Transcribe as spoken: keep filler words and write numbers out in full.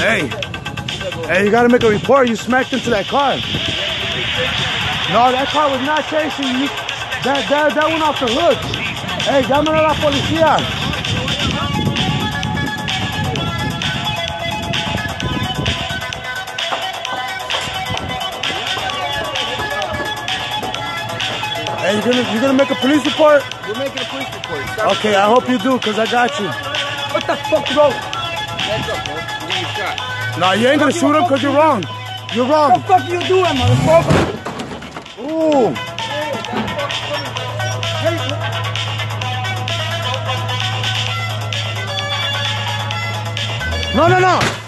Hey, hey, you gotta make a report. You smacked into that car. No, that car was not chasing you. That, that, that went off the hood. Hey, llámale a la policía. Hey, you're gonna, you're gonna make a police report? We're making a police report. Stop Okay, I hope you do, because I got you. What the fuck, bro? Hands up, bro. You're gonna get shot. Nah, you ain't gonna shoot him because you're wrong. You're wrong. What the fuck you doing, motherfucker? Ooh. No, no, no.